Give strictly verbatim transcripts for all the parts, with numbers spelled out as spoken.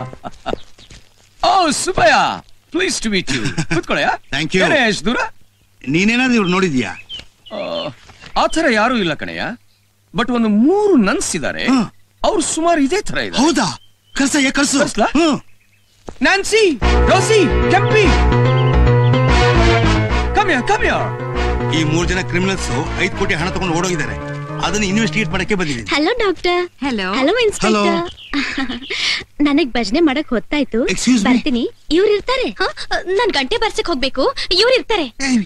O Subbaiah, please to meet you. ಕೂತ್ಕೊಳ್ಳಯ್ಯ. Thank you. ಎಷ್ಟು ದೂರ? ನೀನೇನಾದ್ರೂ ಇವ್ರು ನೋಡಿದ್ಯಾ? ಆತರ ಯಾರು ಇಲ್ಲ ಕಣಯ್ಯ, ಬಟ್ ಒಂದು ಮೂರು ನನ್ಸ್ ಇದ್ದಾರೆ. ಅವ್ರು ಸುಮಾರು ಇದೇ ತರ ಇದೆ. ಹೌದಾ? ಕರ್ಸಯ್ಯ, ಕರ್ಸು. ನ್ಯಾನ್ಸಿ, ರೋಸಿ, ಕೆಂಪಿ, ಕಮ್ಯ ಕಮ್ಯ. ಈ ಮೂರು ಜನ ಕ್ರಿಮಿನಲ್ಸ್ ಐದು ಕೋಟಿ ಹಣ ತಗೊಂಡು ಓಡೋಗಿದ್ದಾರೆ. ಅದನ್ನ ಇನ್ವೆಸ್ಟಿಗೇಟ್ ಮಾಡಕ್ಕೆ ಬಂದಿದ್ದೀನಿ. Hello doctor. Hello hello inspector. ನನಗ್ ಭಜನೆ ಮಾಡಕ್ ಹೊತ್ತಾಯ್ತು, ಬರ್ತೀನಿ. ಇವ್ರು ಇರ್ತಾರೆ. ನಾನ್ ಗಂಟೆ ಬರ್ಸಕ್ ಹೋಗ್ಬೇಕು, ಇವ್ರು ಇರ್ತಾರೆ.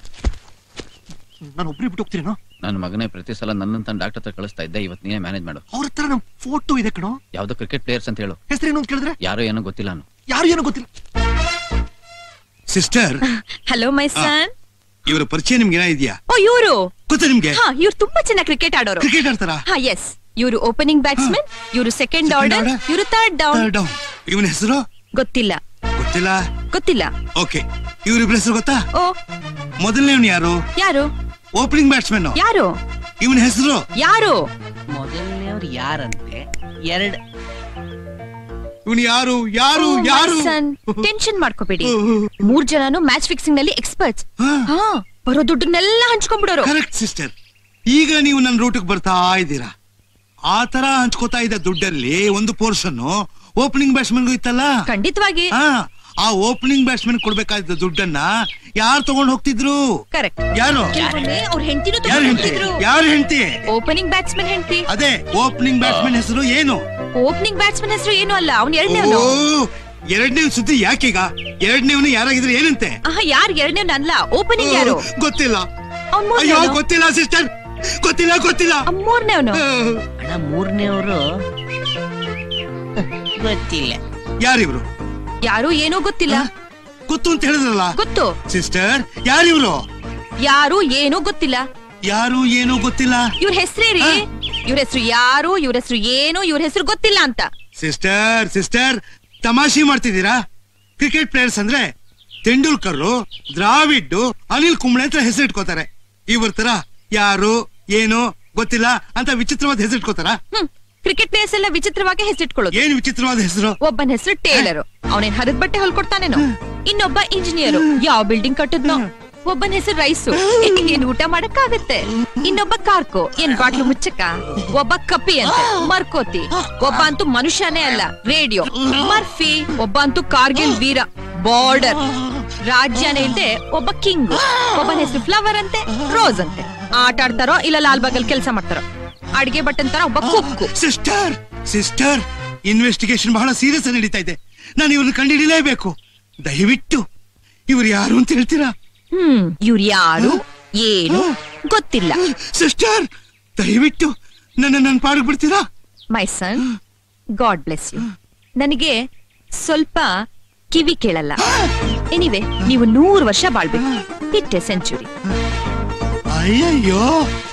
ನಾನು ಒಬ್ರು ಬಿಟ್ಟು ಹೋಗ್ತೀರೇನೋ? ನನ್ನ ಮಗನೇ ಪ್ರತಿ ಸಲ ನನ್ನಂತ ಡಾಕ್ಟರ್ ಹತ್ರ ಕಳಿಸ್ತಾ ಇದ್ದೆ. ಇವತ್ತು ನೀನೇ ಮ್ಯಾನೇಜ್ ಮಾಡು. ಅವ್ರ ಹತ್ರ ನಮ್ ಫೋಟೋ ಇದೆ ಕಣೋ. ಯಾವ್ದೋ ಕ್ರಿಕೆಟ್ ಪ್ಲೇಯರ್ಸ್ ಅಂತ ಹೇಳು. ಹೆಸರೇನು ಅಂತ ಕೇಳಿದ್ರೆ ಯಾರೋ ಏನೋ ಗೊತ್ತಿಲ್ಲ. ನಾನು ಯಾರು ಏನೋ ಗೊತ್ತಿಲ್ಲ. ಸಿಸ್ಟರ್. Hello my son. ಇವರ ಪರಿಚಯ ನಿಮ್ಗೆ ಏನಾಗಿದ್ಯಾ? ಓ ಇವರು ಗೊತ್ತಾ ನಿಮ್ಗೆ? ಹಾ, ಇವ್ರು ತುಂಬಾ ಚೆನ್ನಾಗಿ ಕ್ರಿಕೆಟ್ ಆಡೋರು. ಕ್ರಿಕೆಟ್ ಆಡ್ತಾರ? ಹಾ ಎಸ್. ಇವರು ಓಪನಿಂಗ್ ಬ್ಯಾಟ್ಸ್ಮನ್, ಇವರು ಸೆಕೆಂಡ್ ಆರ್ಡರ್, ಇವರು ಥರ್ಡ್ ಡೌನ್. ಇವನ ಹೆಸರು ಗೊತ್ತಿಲ್ಲ. ಗೊತ್ತಿಲ್ಲ ಗೊತ್ತಿಲ್ಲ. ಓಕೆ, ಇವ್ರಿಬ್ರ ಹೆಸರು ಗೊತ್ತಾ? ಓ ಮೊದಲನೇವನು ಯಾರು? ಯಾರು? Opening batsman. ಯಾರು? ಇವನ ಹೆಸರು ಯಾರು? ಮೊದಲನೇವ್ರು ಯಾರಂತೆ? ಎರಡ್ ಇವನು ಯಾರು? ಯಾರು? ಯಾರು? ಟೆನ್ಷನ್ ಮಾಡ್ಕೋಬೇಡಿ. ಮೂರ್ ಜನನು ಮ್ಯಾಚ್ ಫಿಕ್ಸಿಂಗ್ ನಲ್ಲಿ ಎಕ್ಸ್ಪರ್ಟ್ಸ್. ಹಾ, ಬರೋ ದುಡ್ಡನ್ನೆಲ್ಲ ಹಂಚ್ಕೊಂಡ್ಬಿಡೋರು. Correct sister. ಈಗ ನೀವು ನನ್ನ ರೂಟಿಗೆ ಬರ್ತಾ ಇದ್ದೀರಾ. ಆ ತರ ಹಂಚ್ಕೋತಾ ಇದ್ದ ದುಡ್ಡಲ್ಲಿ ಒಂದು ಪೋರ್ಷನ್ ಓಪನಿಂಗ್ ಬ್ಯಾಟ್ಸ್ಮನ್ಗೂ ಇತ್ತಲ್ಲ. ಖಂಡಿತವಾಗಿ. ಆ ಓಪನಿಂಗ್ ಬ್ಯಾಟ್ಸ್ಮನ್ ಕೊಡ್ಬೇಕಾದ ದುಡ್ಡನ್ನ ಯಾರು ತಗೊಂಡು ಹೋಗ್ತಿದ್ರು? ಕರೆಕ್ಟ್. ಯಾರು? ಅವ್ರ ಹೆಂಡತಿನೂ ಯಾರು ಹೆಂಡತಿ? ಯಾರು ಹೆಂಡತಿ? ಓಪನಿಂಗ್ ಬ್ಯಾಟ್ಸ್ಮನ್ ಹೆಂಡತಿ. ಅದೇ ಓಪನಿಂಗ್ ಬ್ಯಾಟ್ಸ್ಮನ್ ಹೆಸರು ಏನು? ಓಪನಿಂಗ್ ಬ್ಯಾಟ್ಸ್ಮನ್ ಹೆಸರು ಏನು ಅಲ್ಲ, ಅವ್ನ ಎರಡನೇವನು. ಎರಡನೇ ಸುದ್ದಿ ಯಾಕೀಗ? ಎರಡನೇವನು ಯಾರಾಗಿದ್ರೆ ಏನಂತೆ? ಆಹಾ, ಯಾರು ಎರಡನೇವನು ಅಲ್ಲ, ಓಪನಿಂಗ್ ಯಾರು? ಗೊತ್ತಿಲ್ಲ. ಅಯ್ಯೋ ಗೊತ್ತಿಲ್ಲ ಸಿಸ್ಟರ್, ಗೊತ್ತಿಲ್ಲ ಗೊತ್ತಿಲ್ಲ. ಮೂರನೇವನು? ಅಣ್ಣ ಮೂರನೇವರು ಗೊತ್ತಿಲ್ಲ. ಯಾರಿವ್ರು? ಯಾರು ಏನೋ ಗೊತ್ತಿಲ್ಲ. ಗೊತ್ತು ಅಂತ ಹೇಳಿದ್ರಲ್ಲ. ಗೊತ್ತು ಸಿಸ್ಟರ್. ಯಾರಿವ್ರು? ಯಾರು ಏನೋ ಗೊತ್ತಿಲ್ಲ. ಯಾರು ಏನೋ ಗೊತ್ತಿಲ್ಲ. ಇವ್ರ ಹೆಸರೇರಿ. ಇವ್ರ ಹೆಸರು ಯಾರು, ಇವ್ರ ಹೆಸರು ಏನು, ಇವ್ರ ಹೆಸರು ಗೊತ್ತಿಲ್ಲ ಅಂತ. ಸಿಸ್ಟರ್ ಸಿಸ್ಟರ್ ತಮಾಷೆ ಮಾಡ್ತಿದ್ದೀರಾ? ಕ್ರಿಕೆಟ್ ಪ್ಲೇಯರ್ಸ್ ಅಂದ್ರೆ ತೆಂಡೂಲ್ಕರ್, ದ್ರಾವಿಡ್, ಅನಿಲ್ ಕುಂಬ್ಳೆ ಅಂತ ಹೆಸರಿಟ್ಕೋತಾರೆ. ಇವ್ರ ತರ ಯಾರು ಏನು ಗೊತ್ತಿಲ್ಲ ಅಂತ ವಿಚಿತ್ರವಾದ ಹೆಸರಿಟ್ಕೋತಾರ? ಹ್ಮ್, ಕ್ರಿಕೆಟ್ ಪ್ಲೇಯರ್ಸ್ ಎಲ್ಲ ವಿಚಿತ್ರವಾಗಿ ಹೆಸರಿಟ್ಕೊಳ್ಳೋದು. ಏನ್ ವಿಚಿತ್ರವಾದ ಹೆಸರು? ಒಬ್ಬನ ಹೆಸರು ಟೇಲರ್, ಅವನೇನ್ ಹರಿದ ಬಟ್ಟೆ ಹೊಲ್ಕೊಡ್ತಾನೇನೋ. ಇನ್ನೊಬ್ಬ ಇಂಜಿನಿಯರ್, ಯಾವ ಬಿಲ್ಡಿಂಗ್ ಕಟ್ಟದ್ನೋ. ಒಬ್ಬನ ಹೆಸರು ರೈಸು, ಏನ್ ಊಟ ಮಾಡಕ್ಕಾಗತ್ತೆ. ಇನ್ನೊಬ್ಬ ಕಾರ್ಕೋ, ಏನ್ ಬಾಟ್ಲು ಮುಚ್ಚಕ. ಒಬ್ಬ ಕಪಿ ಅಂತ ಮರ್ಕೋತಿ. ಒಬ್ಬ ಅಂತೂ ಮನುಷ್ಯನೇ ಅಲ್ಲ, ರೇಡಿಯೋ. ಮರ್ಫಿ. ಒಬ್ಬ ಅಂತೂ ಕಾರ್ಗಿಲ್ ವೀರ, ಬಾರ್ಡರ್. ರಾಜ್ಯನೇ ಇಲ್ದೆ ಒಬ್ಬ ಕಿಂಗ್. ಒಬ್ಬನ ಹೆಸರು ಫ್ಲವರ್ ಅಂತೆ, ರೋಸ್ ಅಂತೆ. ಆಟ ಆಡ್ತಾರೋ ಇಲ್ಲ ಲಾಲ್ ಬಾಗಲ್ ಕೆಲಸ ಮಾಡ್ತಾರೋ. ಅಡಿಗೆ ಬಟ್ಟಂತಾರ ಒಬ್ಬ ಕುಕ್ಕು. ಸಿಸ್ಟರ್ ಸಿಸ್ಟರ್ ಇನ್ವೆಸ್ಟಿಗೇಷನ್ ಬಹಳ ಸೀರಿಯಸ್ ಆಗಿ ನಡೀತಾ ಇದೆ. ನಾನು ಇವ್ರನ್ನ ಕಂಡುಹಿಡಿಯಲೇಬೇಕು. ದಯವಿಟ್ಟು ಇವ್ರು ಯಾರು ಅಂತ ಹೇಳ್ತೀರಾ? ಹ್ಮ್, ಇವ್ರು ಯಾರು ಏನು ಗೊತ್ತಿಲ್ಲ. ಸಿಸ್ಟರ್ ದಯವಿಟ್ಟು ನನ್ನ ನನ್ನ ಪಾಡಿಗೆ ಬಿಡ್ತೀರಾ? My son, god bless you. ನನಗೆ ಸ್ವಲ್ಪ ಕಿವಿ ಕೇಳಲ್ಲ. ಎನಿವೆ, ನೀವು ನೂರು ವರ್ಷ ಬಾಳ್ಬೇಕು. ಇಟ್ಟೆ ಸೆಂಚುರಿ. ಅಯ್ಯಯ್ಯೋ